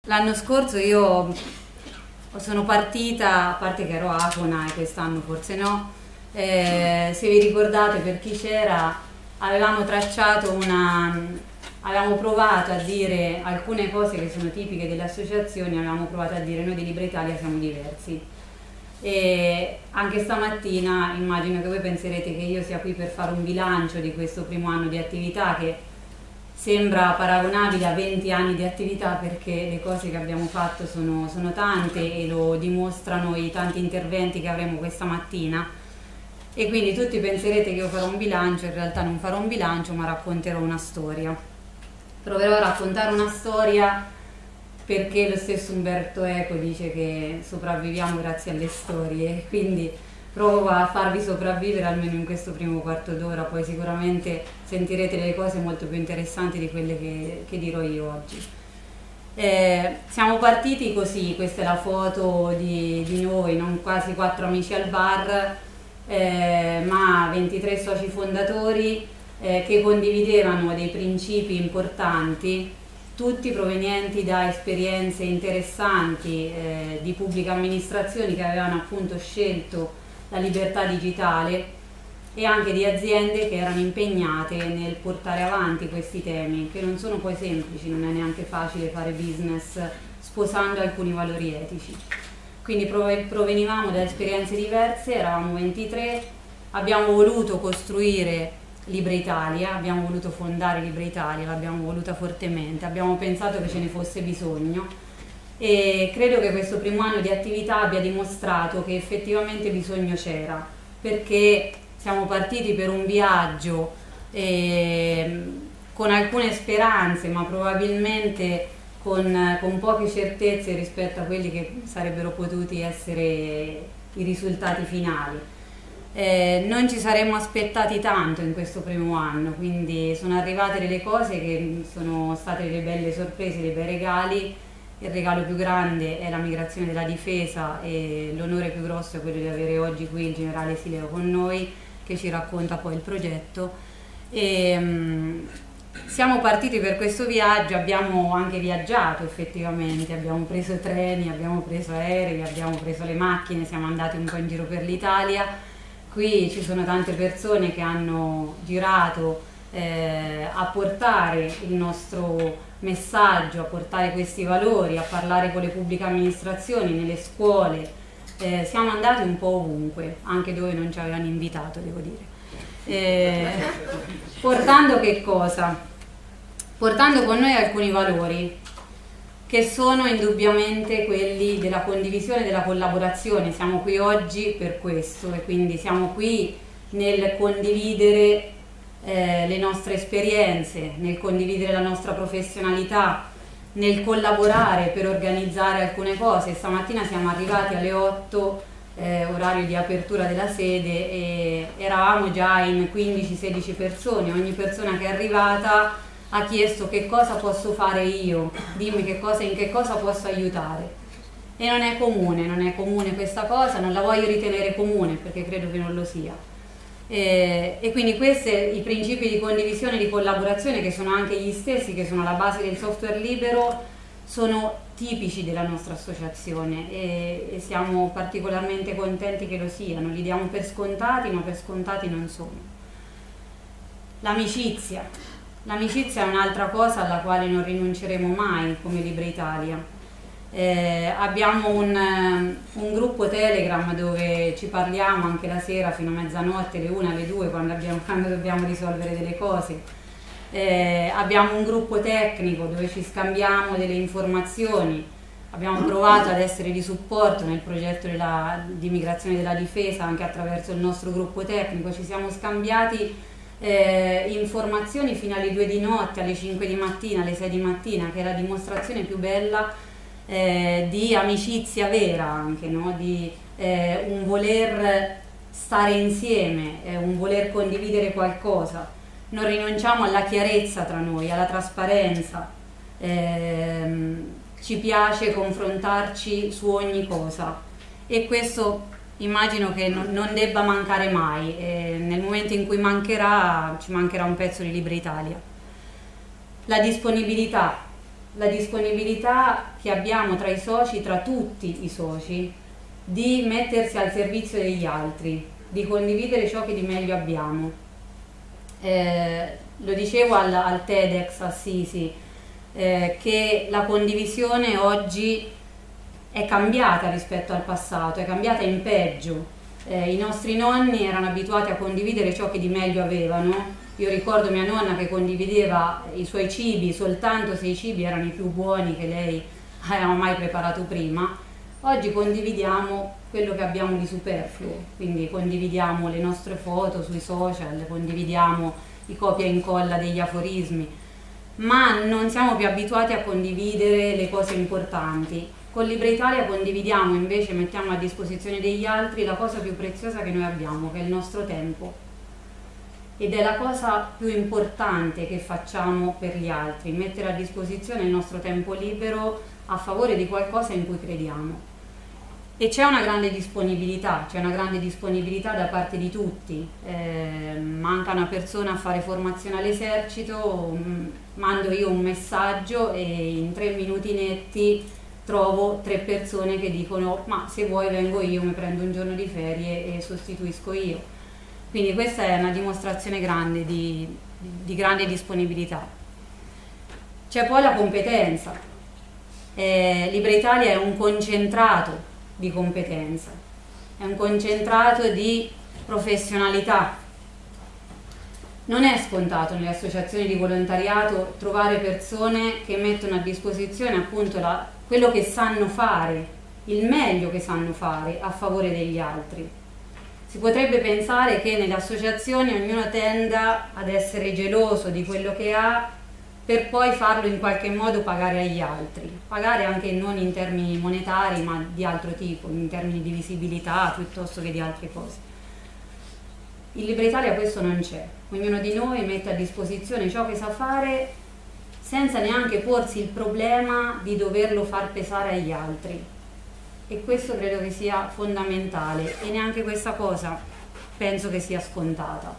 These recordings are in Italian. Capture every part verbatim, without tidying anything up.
L'anno scorso io sono partita, a parte che ero Acona e quest'anno forse no, eh, se vi ricordate, per chi c'era, avevamo tracciato una, avevamo provato a dire alcune cose che sono tipiche delle associazioni, avevamo provato a dire noi di Libra Italia siamo diversi. E anche stamattina immagino che voi penserete che io sia qui per fare un bilancio di questo primo anno di attività che sembra paragonabile a venti anni di attività, perché le cose che abbiamo fatto sono, sono tante e lo dimostrano i tanti interventi che avremo questa mattina, e quindi tutti penserete che io farò un bilancio. In realtà non farò un bilancio, ma racconterò una storia. Proverò a raccontare una storia perché lo stesso Umberto Eco dice che sopravviviamo grazie alle storie, quindi provo a farvi sopravvivere almeno in questo primo quarto d'ora, poi sicuramente sentirete delle cose molto più interessanti di quelle che, che dirò io oggi. Eh, siamo partiti così, questa è la foto di, di noi, non quasi quattro amici al bar, eh, ma ventitré soci fondatori eh, che condividevano dei principi importanti, tutti provenienti da esperienze interessanti eh, di pubbliche amministrazioni che avevano appunto scelto la libertà digitale, e anche di aziende che erano impegnate nel portare avanti questi temi, che non sono poi semplici, non è neanche facile fare business sposando alcuni valori etici. Quindi provenivamo da esperienze diverse, eravamo ventitré, abbiamo voluto costruire Libra Italia, abbiamo voluto fondare Libra Italia, l'abbiamo voluta fortemente, abbiamo pensato che ce ne fosse bisogno. E credo che questo primo anno di attività abbia dimostrato che effettivamente bisogno c'era, perché siamo partiti per un viaggio eh, con alcune speranze, ma probabilmente con, con poche certezze rispetto a quelli che sarebbero potuti essere i risultati finali. Eh, non ci saremmo aspettati tanto in questo primo anno, quindi sono arrivate delle cose che sono state delle belle sorprese, dei bei regali. Il regalo più grande è la migrazione della difesa, e l'onore più grosso è quello di avere oggi qui il generale Sileo con noi, che ci racconta poi il progetto. E, um, siamo partiti per questo viaggio, abbiamo anche viaggiato effettivamente, abbiamo preso treni, abbiamo preso aerei, abbiamo preso le macchine, siamo andati un po' in giro per l'Italia. Qui ci sono tante persone che hanno girato eh, a portare il nostro messaggio, a portare questi valori, a parlare con le pubbliche amministrazioni, nelle scuole. Eh, siamo andati un po' ovunque, anche dove non ci avevano invitato, devo dire. Eh, portando che cosa? Portando con noi alcuni valori che sono indubbiamente quelli della condivisione e della collaborazione. Siamo qui oggi per questo, e quindi siamo qui nel condividere Eh, le nostre esperienze, nel condividere la nostra professionalità, nel collaborare per organizzare alcune cose. Stamattina siamo arrivati alle otto, eh, orario di apertura della sede, e eravamo già in quindici sedici persone. Ogni persona che è arrivata ha chiesto: che cosa posso fare io? Dimmi che cosa, in che cosa posso aiutare. E non è comune, non è comune questa cosa, non la voglio ritenere comune perché credo che non lo sia. Eh, e quindi questi i principi di condivisione e di collaborazione, che sono anche gli stessi che sono alla base del software libero, sono tipici della nostra associazione, e, e siamo particolarmente contenti che lo siano. Li diamo per scontati, ma per scontati non sono. L'amicizia. L'amicizia è un'altra cosa alla quale non rinunceremo mai come Libra Italia. Eh, abbiamo un, un gruppo Telegram dove ci parliamo anche la sera fino a mezzanotte, alle una, alle due, quando, abbiamo, quando dobbiamo risolvere delle cose. Eh, abbiamo un gruppo tecnico dove ci scambiamo delle informazioni. Abbiamo provato ad essere di supporto nel progetto della, di migrazione della difesa anche attraverso il nostro gruppo tecnico. Ci siamo scambiati eh, informazioni fino alle due di notte, alle cinque di mattina, alle sei di mattina, che è la dimostrazione più bella Eh, di amicizia vera, anche, no? Di eh, un voler stare insieme, eh, un voler condividere qualcosa. Non rinunciamo alla chiarezza tra noi, alla trasparenza. Eh, ci piace confrontarci su ogni cosa, e questo immagino che non, non debba mancare mai. Eh, nel momento in cui mancherà, ci mancherà un pezzo di Libra Italia. La disponibilità. la disponibilità che abbiamo tra i soci, tra tutti i soci, di mettersi al servizio degli altri, di condividere ciò che di meglio abbiamo. Eh, lo dicevo al, al TEDx Assisi, eh, che la condivisione oggi è cambiata rispetto al passato, è cambiata in peggio. Eh, I nostri nonni erano abituati a condividere ciò che di meglio avevano. Io ricordo mia nonna che condivideva i suoi cibi soltanto se i cibi erano i più buoni che lei aveva mai preparato prima. Oggi condividiamo quello che abbiamo di superfluo, quindi condividiamo le nostre foto sui social, condividiamo i copia e incolla degli aforismi, ma non siamo più abituati a condividere le cose importanti. Con Libra Italia condividiamo invece, mettiamo a disposizione degli altri la cosa più preziosa che noi abbiamo, che è il nostro tempo. Ed è la cosa più importante che facciamo per gli altri, mettere a disposizione il nostro tempo libero a favore di qualcosa in cui crediamo. E c'è una grande disponibilità, c'è una grande disponibilità da parte di tutti. Eh, manca una persona a fare formazione all'esercito, mando io un messaggio e in tre minuti netti trovo tre persone che dicono: ma se vuoi vengo io, mi prendo un giorno di ferie e sostituisco io. Quindi questa è una dimostrazione grande di, di grande disponibilità. C'è poi la competenza. Eh, Libra Italia è un concentrato di competenza, è un concentrato di professionalità. Non è scontato nelle associazioni di volontariato trovare persone che mettono a disposizione appunto la, quello che sanno fare, il meglio che sanno fare a favore degli altri. Si potrebbe pensare che nelle associazioni ognuno tenda ad essere geloso di quello che ha per poi farlo in qualche modo pagare agli altri, pagare anche non in termini monetari ma di altro tipo, in termini di visibilità piuttosto che di altre cose. In Libra Italia questo non c'è, ognuno di noi mette a disposizione ciò che sa fare senza neanche porsi il problema di doverlo far pesare agli altri. E questo credo che sia fondamentale e neanche questa cosa penso che sia scontata.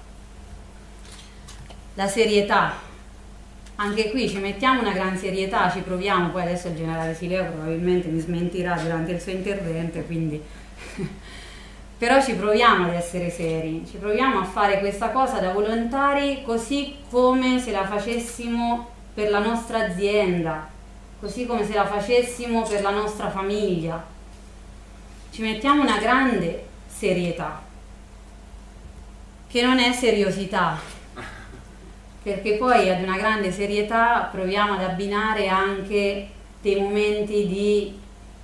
La serietà, anche qui ci mettiamo una gran serietà, ci proviamo, poi adesso il generale Sileo probabilmente mi smentirà durante il suo intervento, quindi però ci proviamo ad essere seri, ci proviamo a fare questa cosa da volontari così come se la facessimo per la nostra azienda, così come se la facessimo per la nostra famiglia. Ci mettiamo una grande serietà, che non è seriosità, perché poi ad una grande serietà proviamo ad abbinare anche dei momenti di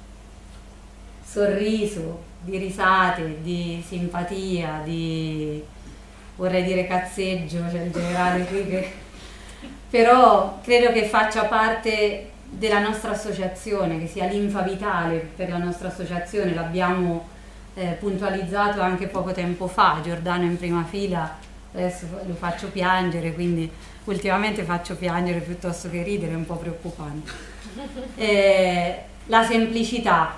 sorriso, di risate, di simpatia, di, vorrei dire cazzeggio, c'è il generale qui che... però credo che faccia parte della nostra associazione, che sia linfa vitale per la nostra associazione. L'abbiamo eh, puntualizzato anche poco tempo fa, Giordano in prima fila, adesso lo faccio piangere, quindi ultimamente faccio piangere piuttosto che ridere, è un po' preoccupante. Eh, la semplicità.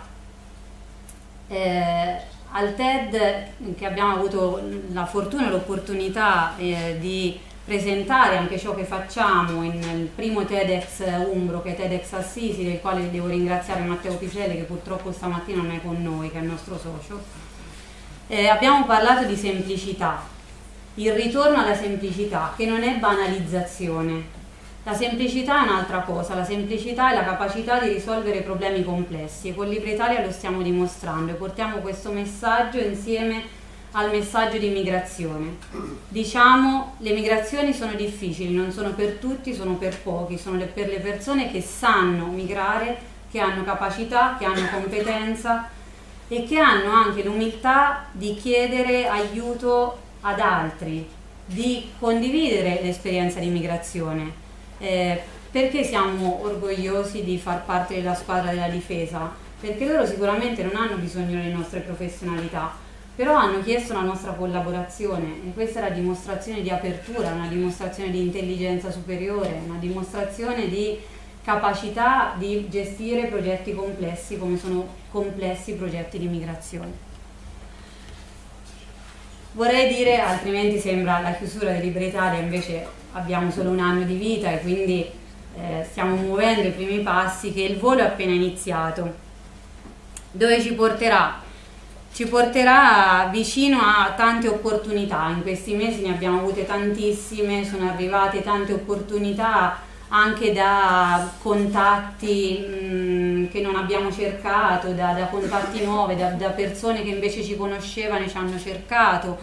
Eh, al TED, che abbiamo avuto la fortuna e l'opportunità eh, di presentare anche ciò che facciamo in, nel primo TEDx Umbro, che è TEDx Assisi, del quale devo ringraziare Matteo Piselli, che purtroppo stamattina non è con noi, che è il nostro socio. Eh, abbiamo parlato di semplicità, il ritorno alla semplicità, che non è banalizzazione. La semplicità è un'altra cosa, la semplicità è la capacità di risolvere problemi complessi e con Libra Italia lo stiamo dimostrando e portiamo questo messaggio insieme al messaggio di migrazione. Diciamo, le migrazioni sono difficili, non sono per tutti, sono per pochi, sono le, per le persone che sanno migrare, che hanno capacità, che hanno competenza e che hanno anche l'umiltà di chiedere aiuto ad altri, di condividere l'esperienza di migrazione. Eh, perché siamo orgogliosi di far parte della squadra della difesa? Perché loro sicuramente non hanno bisogno delle nostre professionalità, però hanno chiesto la nostra collaborazione e questa è la dimostrazione di apertura, una dimostrazione di intelligenza superiore, una dimostrazione di capacità di gestire progetti complessi come sono complessi i progetti di migrazione. Vorrei dire, altrimenti sembra la chiusura di Libra Italia, invece abbiamo solo un anno di vita e quindi eh, stiamo muovendo i primi passi, che il volo è appena iniziato. Dove ci porterà? Ci porterà vicino a tante opportunità. In questi mesi ne abbiamo avute tantissime, sono arrivate tante opportunità anche da contatti mh, che non abbiamo cercato, da, da contatti nuovi, da, da persone che invece ci conoscevano e ci hanno cercato.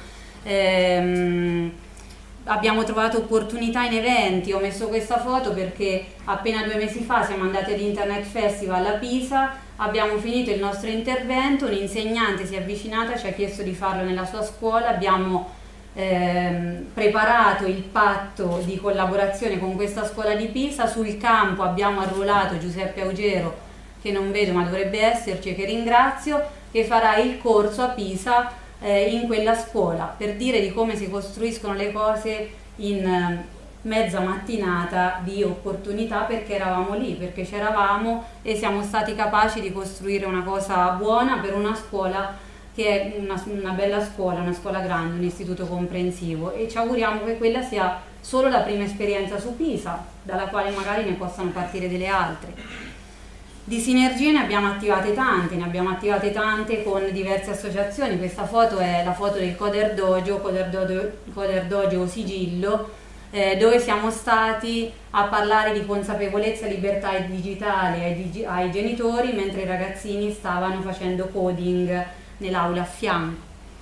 Ehm, abbiamo trovato opportunità in eventi. Ho messo questa foto perché appena due mesi fa siamo andati ad Internet Festival a Pisa, abbiamo finito il nostro intervento, un'insegnante si è avvicinata, ci ha chiesto di farlo nella sua scuola, abbiamo ehm, preparato il patto di collaborazione con questa scuola di Pisa, sul campo abbiamo arruolato Giuseppe Augero, che non vedo ma dovrebbe esserci e che ringrazio, che farà il corso a Pisa eh, in quella scuola, per dire di come si costruiscono le cose in eh, mezza mattinata di opportunità, perché eravamo lì, perché c'eravamo e siamo stati capaci di costruire una cosa buona per una scuola che è una, una bella scuola, una scuola grande, un istituto comprensivo, e ci auguriamo che quella sia solo la prima esperienza su Pisa, dalla quale magari ne possano partire delle altre. Di sinergie ne abbiamo attivate tante, ne abbiamo attivate tante con diverse associazioni. Questa foto è la foto del Coder Dojo, Coder Dojo, Coder Dojo Sigillo, eh, dove siamo stati a parlare di consapevolezza e libertà digitale ai, ai genitori, mentre i ragazzini stavano facendo coding nell'aula a fianco.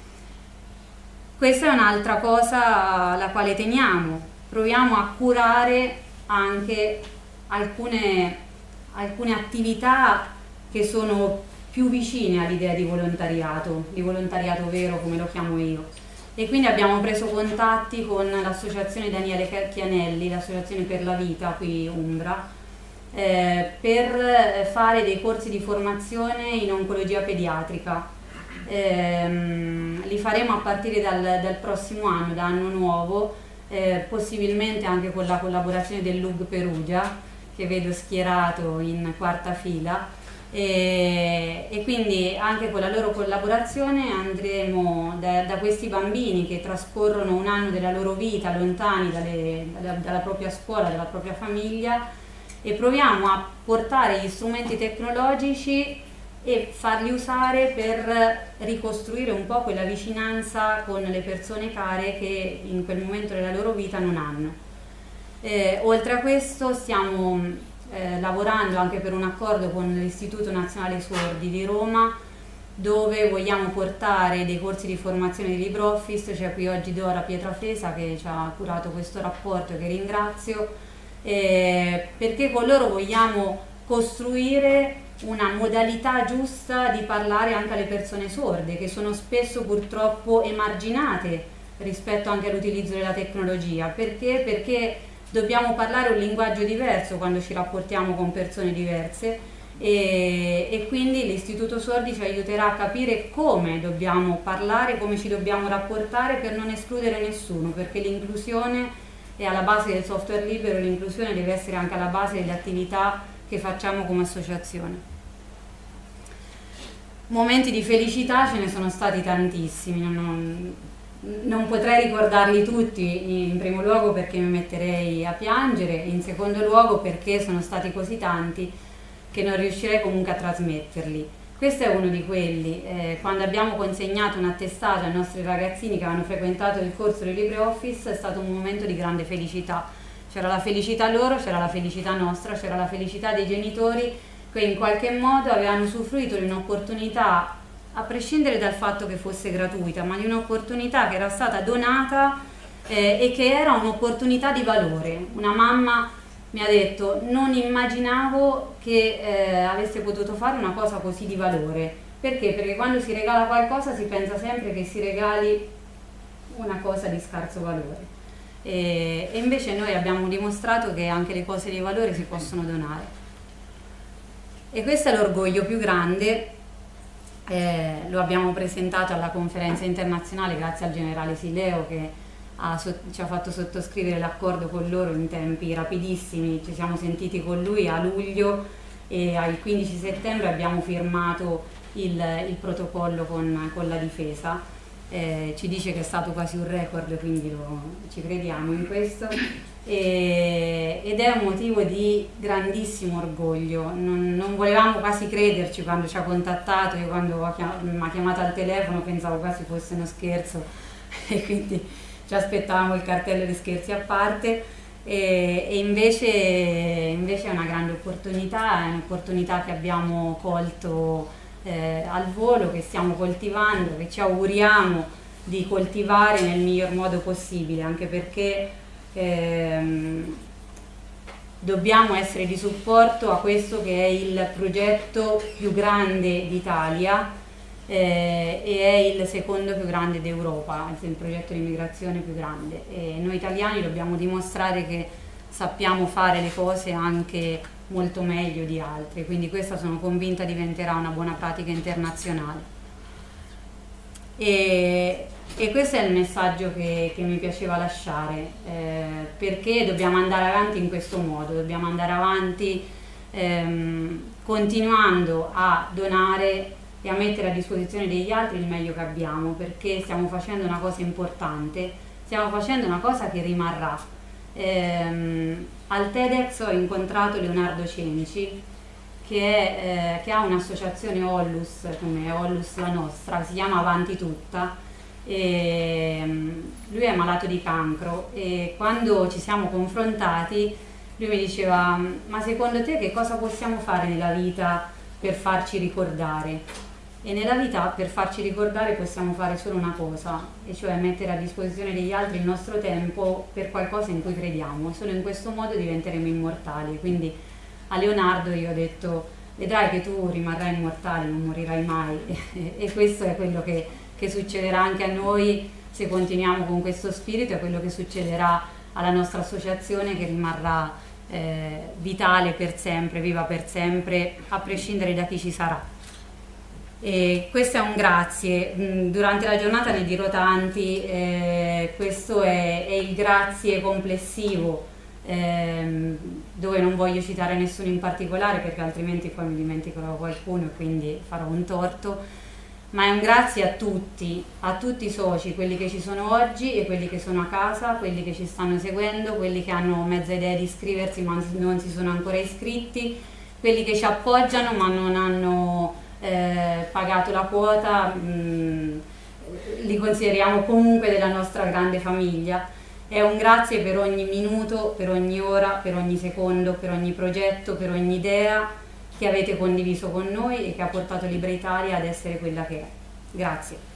Questa è un'altra cosa alla quale teniamo, proviamo a curare anche alcune, alcune attività che sono più vicine all'idea di volontariato, di volontariato vero come lo chiamo io. E quindi abbiamo preso contatti con l'associazione Daniele Chianelli, l'associazione per la vita qui Umbra, eh, per fare dei corsi di formazione in oncologia pediatrica. Eh, li faremo a partire dal, dal prossimo anno, da anno nuovo, eh, possibilmente anche con la collaborazione dell'U G Perugia, che vedo schierato in quarta fila, e, e quindi anche con la loro collaborazione andremo da, da questi bambini che trascorrono un anno della loro vita lontani dalle, dalla, dalla propria scuola, dalla propria famiglia, e proviamo a portare gli strumenti tecnologici e farli usare per ricostruire un po' quella vicinanza con le persone care che in quel momento della loro vita non hanno. Eh, oltre a questo stiamo eh, lavorando anche per un accordo con l'Istituto Nazionale Sordi di Roma, dove vogliamo portare dei corsi di formazione di LibreOffice. C'è qui oggi Dora Pietrafesa che ci ha curato questo rapporto e che ringrazio, eh, perché con loro vogliamo costruire una modalità giusta di parlare anche alle persone sorde, che sono spesso purtroppo emarginate rispetto anche all'utilizzo della tecnologia. Perché? Perché dobbiamo parlare un linguaggio diverso quando ci rapportiamo con persone diverse, e, e quindi l'Istituto Sordi ci aiuterà a capire come dobbiamo parlare, come ci dobbiamo rapportare per non escludere nessuno, perché l'inclusione è alla base del software libero, l'inclusione deve essere anche alla base delle attività che facciamo come associazione. Momenti di felicità ce ne sono stati tantissimi, non, non potrei ricordarli tutti, in primo luogo perché mi metterei a piangere, in secondo luogo perché sono stati così tanti che non riuscirei comunque a trasmetterli. Questo è uno di quelli, eh, quando abbiamo consegnato un attestato ai nostri ragazzini che avevano frequentato il corso di LibreOffice, è stato un momento di grande felicità. C'era la felicità loro, c'era la felicità nostra, c'era la felicità dei genitori che in qualche modo avevano usufruito di un'opportunità, a prescindere dal fatto che fosse gratuita, ma di un'opportunità che era stata donata eh, e che era un'opportunità di valore. Una mamma mi ha detto: non immaginavo che eh, avesse potuto fare una cosa così di valore. Perché? Perché quando si regala qualcosa si pensa sempre che si regali una cosa di scarso valore. E, e invece noi abbiamo dimostrato che anche le cose di valore si possono donare, e questo è l'orgoglio più grande. Eh, lo abbiamo presentato alla conferenza internazionale grazie al generale Sileo che ha, so, ci ha fatto sottoscrivere l'accordo con loro in tempi rapidissimi. Ci siamo sentiti con lui a luglio e al quindici settembre abbiamo firmato il, il protocollo con, con la difesa. Eh, ci dice che è stato quasi un record, quindi lo, ci crediamo in questo. e, ed è un motivo di grandissimo orgoglio. Non, non volevamo quasi crederci quando ci ha contattato. Io quando mi ha chiamato al telefono pensavo quasi fosse uno scherzo e quindi ci aspettavamo il cartello di scherzi a parte, e, e invece, invece è una grande opportunità, è un'opportunità che abbiamo colto eh, al volo, che stiamo coltivando, che ci auguriamo di coltivare nel miglior modo possibile, anche perché ehm, dobbiamo essere di supporto a questo che è il progetto più grande d'Italia eh, e è il secondo più grande d'Europa, il progetto di immigrazione più grande, e noi italiani dobbiamo dimostrare che sappiamo fare le cose anche molto meglio di altri, quindi questa sono convinta diventerà una buona pratica internazionale. E, e questo è il messaggio che, che mi piaceva lasciare, eh, perché dobbiamo andare avanti in questo modo, dobbiamo andare avanti ehm, continuando a donare e a mettere a disposizione degli altri il meglio che abbiamo, perché stiamo facendo una cosa importante, stiamo facendo una cosa che rimarrà. Ehm, al TEDx ho incontrato Leonardo Cenci, che, è, eh, che ha un'associazione Ollus, come Ollus la nostra, si chiama Avanti Tutta, e lui è malato di cancro, e quando ci siamo confrontati lui mi diceva: ma secondo te che cosa possiamo fare nella vita per farci ricordare? E nella vita per farci ricordare possiamo fare solo una cosa, e cioè mettere a disposizione degli altri il nostro tempo per qualcosa in cui crediamo, e solo in questo modo diventeremo immortali. Quindi a Leonardo io ho detto: vedrai che tu rimarrai immortale, non morirai mai e questo è quello che, che succederà anche a noi se continuiamo con questo spirito, è quello che succederà alla nostra associazione, che rimarrà eh, vitale per sempre, viva per sempre, a prescindere da chi ci sarà. E questo è un grazie. Durante la giornata ne dirò tanti, eh, questo è, è il grazie complessivo, ehm, dove non voglio citare nessuno in particolare perché altrimenti poi mi dimenticherò qualcuno e quindi farò un torto, ma è un grazie a tutti, a tutti i soci, quelli che ci sono oggi e quelli che sono a casa, quelli che ci stanno seguendo, quelli che hanno mezza idea di iscriversi ma non si sono ancora iscritti, quelli che ci appoggiano ma non hanno eh, pagato la quota, mh, li consideriamo comunque della nostra grande famiglia. È un grazie per ogni minuto, per ogni ora, per ogni secondo, per ogni progetto, per ogni idea che avete condiviso con noi e che ha portato Libera Italia ad essere quella che è. Grazie.